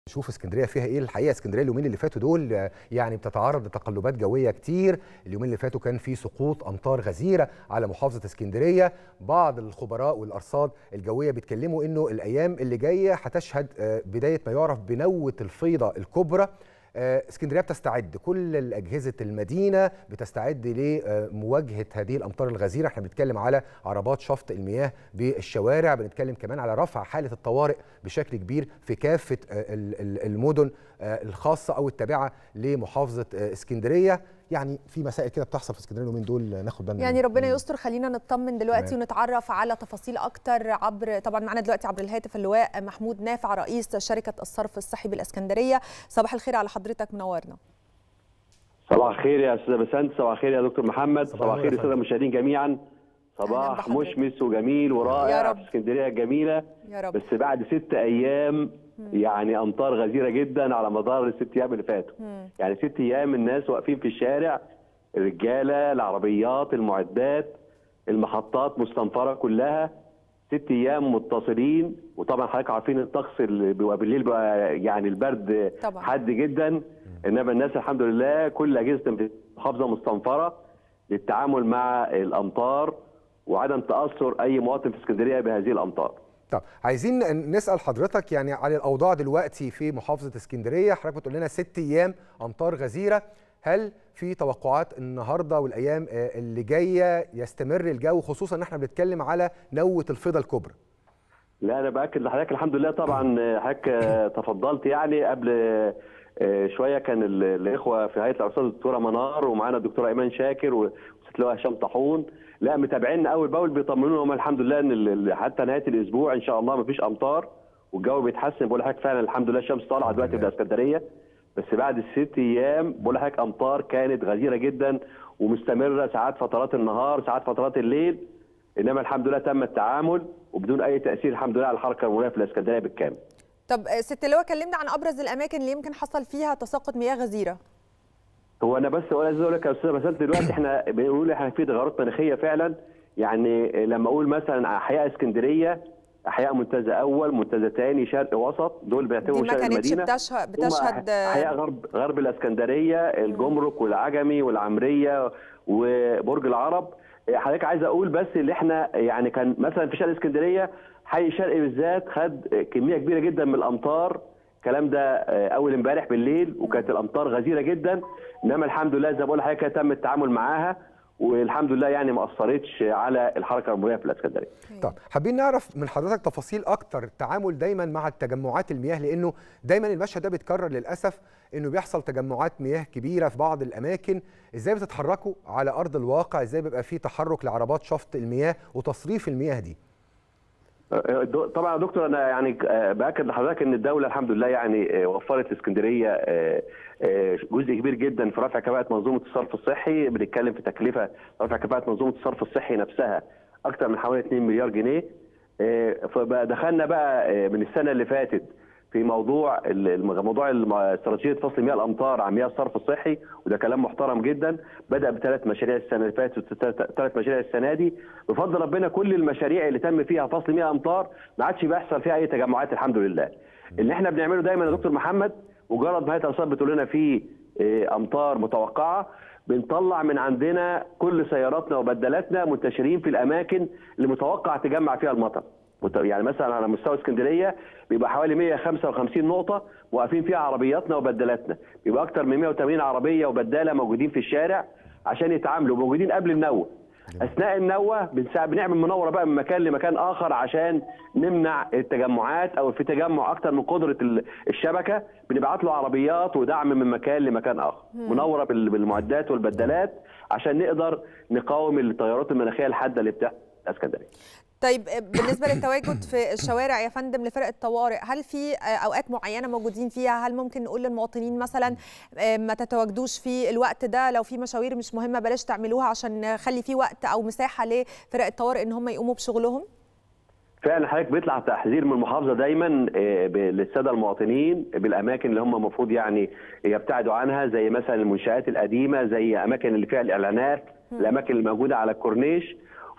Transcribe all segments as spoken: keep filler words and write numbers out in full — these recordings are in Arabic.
شوف اسكندريه فيها ايه. الحقيقه اسكندريه اليومين اللي فاتوا دول يعني بتتعرض لتقلبات جويه كتير. اليومين اللي فاتوا كان في سقوط امطار غزيره على محافظه اسكندريه. بعض الخبراء والارصاد الجويه بيتكلموا انه الايام اللي جايه هتشهد بدايه ما يعرف بنوه الفيضه الكبرى. اسكندريه بتستعد، كل اجهزه المدينه بتستعد لمواجهه هذه الامطار الغزيره. احنا بنتكلم على عربات شفط المياه بالشوارع، بنتكلم كمان على رفع حاله الطوارئ بشكل كبير في كافه المدن الخاصه او التابعه لمحافظه اسكندريه. يعني في مسائل كده بتحصل في اسكندريه اليومين دول ناخد بالنا يعني ربنا يستر. خلينا نطمن دلوقتي تمام. ونتعرف على تفاصيل اكتر عبر طبعا معنا دلوقتي عبر الهاتف اللواء محمود نافع رئيس شركه الصرف الصحي بالاسكندريه. صباح الخير على حضرتك، منورنا. صباح الخير يا استاذه بسنت، صباح الخير يا دكتور محمد، صباح الخير الساده المشاهدين جميعا. صباح مشمس وجميل ورائع في اسكندريه الجميله يا رب. بس بعد ست ايام يعني امطار غزيره جدا على مدار الست ايام اللي فاتوا. يعني ست ايام الناس واقفين في الشارع، الرجاله، العربيات، المعدات، المحطات مستنفره كلها، ست ايام متصلين. وطبعا حضرتك عارفين الطقس اللي بيبقى بالليل بقى يعني البرد طبعا حاد جدا، انما الناس الحمد لله كل اجهزه المحافظه مستنفره للتعامل مع الامطار وعدم تاثر اي مواطن في اسكندريه بهذه الامطار. طب عايزين نسال حضرتك يعني على الاوضاع دلوقتي في محافظه اسكندريه. حضرتك بتقول لنا ست ايام امطار غزيره، هل في توقعات النهارده والايام اللي جايه يستمر الجو، خصوصا ان احنا بنتكلم على نوه الفيضه الكبرى؟ لا انا باكد لحضرتك الحمد لله. طبعا حضرتك تفضلت يعني قبل شويه كان الاخوه في هيئه الارصاد الدكتوره منار ومعانا الدكتوره ايمان شاكر وست لواء هشام طاحون، لا متابعيننا اول باول بيطمنونا هم الحمد لله ان حتى نهايه الاسبوع ان شاء الله مفيش امطار والجو بيتحسن. بقول لحضرتك فعلا الحمد لله الشمس طالعه دلوقتي في الاسكندريه، بس بعد الست ايام بقول لحضرتك امطار كانت غزيره جدا ومستمره، ساعات فترات النهار ساعات فترات الليل، انما الحمد لله تم التعامل وبدون اي تاثير الحمد لله على الحركه المروريه في الاسكندريه بالكامل. طب ست لواء كلمنا عن ابرز الاماكن اللي يمكن حصل فيها تساقط مياه غزيره. هو انا بس عايز اقول لك يا استاذه بسنت دلوقتي احنا بنقول احنا في تغيرات مناخيه فعلا. يعني لما اقول مثلا احياء اسكندريه، احياء منتزه اول، منتزه ثاني، شرق وسط، دول بيعتبروا شرق المدينه. دي ما كانتش بتشهد احياء غرب غرب الاسكندريه، الجمرك والعجمي والعمريه وبرج العرب. حضرتك عايز اقول بس اللي احنا يعني كان مثلا في شرق اسكندريه حي الشرقي بالذات خد كميه كبيره جدا من الامطار، الكلام ده اول امبارح بالليل، وكانت الامطار غزيره جدا، انما الحمد لله زي ما بقول لحضرتك تم التعامل معاها والحمد لله يعني ما اثرتش على الحركه المروريه في الاسكندريه. طب حابين نعرف من حضرتك تفاصيل اكتر التعامل دايما مع التجمعات المياه، لانه دايما المشهد ده بيتكرر للاسف، انه بيحصل تجمعات مياه كبيره في بعض الاماكن. ازاي بتتحركوا على ارض الواقع؟ ازاي بيبقى في تحرك لعربات شفط المياه وتصريف المياه دي؟ طبعا يا دكتور انا يعني باكد لحضرتك ان الدوله الحمد لله يعني وفرت لاسكندريه جزء كبير جدا في رفع كفاءه منظومه الصرف الصحي. بنتكلم في تكلفه رفع كفاءه منظومه الصرف الصحي نفسها اكثر من حوالي اتنين مليار جنيه. فدخلنا بقى من السنه اللي فاتت في موضوع موضوع استراتيجيه فصل مياه الامطار عن مياه الصرف الصحي، وده كلام محترم جدا. بدا بثلاث مشاريع السنه اللي فاتت وثلاث مشاريع السنه دي. بفضل ربنا كل المشاريع اللي تم فيها فصل مياه امطار ما عادش بيحصل فيها اي تجمعات الحمد لله. اللي احنا بنعمله دايما يا دكتور محمد، مجرد ما هيئه الارصاد بتقول لنا في امطار متوقعه بنطلع من عندنا كل سياراتنا وبدلاتنا منتشرين في الاماكن اللي متوقع تجمع فيها المطر. يعني مثلا على مستوى اسكندريه بيبقى حوالي مية وخمسة وخمسين نقطه واقفين فيها عربياتنا وبدلاتنا، بيبقى اكتر من مية وتمانين عربيه وبداله موجودين في الشارع عشان يتعاملوا، موجودين قبل النوه. اثناء النوه بنعمل منوره بقى من مكان لمكان اخر عشان نمنع التجمعات، او في تجمع اكتر من قدره الشبكه بنبعت له عربيات ودعم من مكان لمكان اخر، منوره بالمعدات والبدلات عشان نقدر نقاوم التغيرات المناخيه الحاده اللي بتحصل في اسكندريه. طيب بالنسبه للتواجد في الشوارع يا فندم لفرق الطوارئ، هل في اوقات معينه موجودين فيها؟ هل ممكن نقول للمواطنين مثلا ما تتواجدوش في الوقت ده، لو في مشاوير مش مهمه بلاش تعملوها عشان نخلي في وقت او مساحه لفرق الطوارئ ان هم يقوموا بشغلهم؟ فعلا حضرتك بيطلع تحذير من المحافظه دايما للساده المواطنين بالاماكن اللي هم المفروض يعني يبتعدوا عنها، زي مثلا المنشآت القديمه، زي اماكن اللي فيها الاعلانات، الاماكن اللي موجوده على الكورنيش.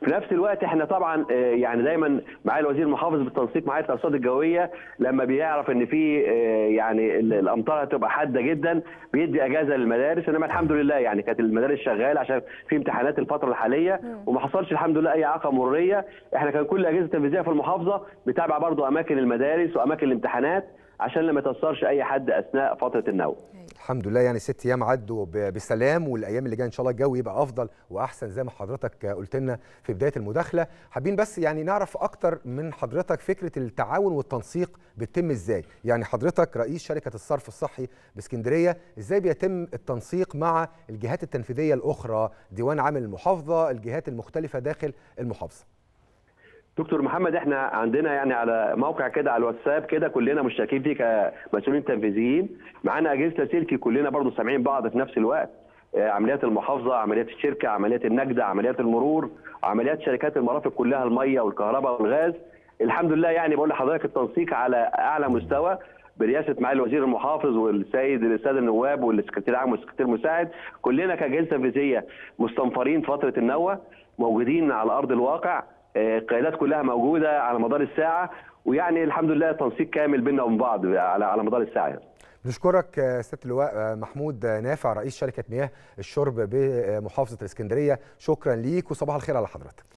في نفس الوقت احنا طبعا يعني دايما معالي الوزير المحافظ بالتنسيق مع الارصاد الجويه لما بيعرف ان في يعني الامطار هتبقى حاده جدا بيدي اجازه للمدارس، انما الحمد لله يعني كانت المدارس شغاله عشان في امتحانات الفتره الحاليه وما حصلش الحمد لله اي اعاقه مروريه. احنا كان كل الاجهزه التنفيذيه في المحافظه بتابع برضو اماكن المدارس واماكن الامتحانات عشان لما يتاثرش اي حد اثناء فتره النوم. الحمد لله يعني ست ايام عدوا بسلام، والايام اللي جايه ان شاء الله الجو يبقى افضل واحسن زي ما حضرتك قلت لنا في بدايه المداخله. حابين بس يعني نعرف اكتر من حضرتك فكره التعاون والتنسيق بتتم ازاي؟ يعني حضرتك رئيس شركه الصرف الصحي باسكندريه، ازاي بيتم التنسيق مع الجهات التنفيذيه الاخرى، ديوان عام المحافظه، الجهات المختلفه داخل المحافظه؟ دكتور محمد احنا عندنا يعني على موقع كده على الواتساب كده كلنا مشتركين فيه كمسؤولين تنفيذيين، معانا اجهزه لاسلكي كلنا برضو سامعين بعض في نفس الوقت، عمليات المحافظه، عمليات الشركه، عمليات النجده، عمليات المرور، عمليات شركات المرافق كلها الميه والكهرباء والغاز. الحمد لله يعني بقول لحضرتك التنسيق على اعلى مستوى برئاسه معالي الوزير المحافظ والسيد الساده النواب والسكرتير العام والسكرتير المساعد، كلنا كاجهزه تنفيذيه مستنفرين فتره النوه، موجودين على ارض الواقع، القيادات كلها موجوده على مدار الساعه، ويعني الحمد لله تنسيق كامل بيننا وبين بعض على على مدار الساعه يعني. نشكرك سياده اللواء محمود نافع رئيس شركه مياه الشرب بمحافظه الاسكندريه، شكرا ليك وصباح الخير على حضرتك.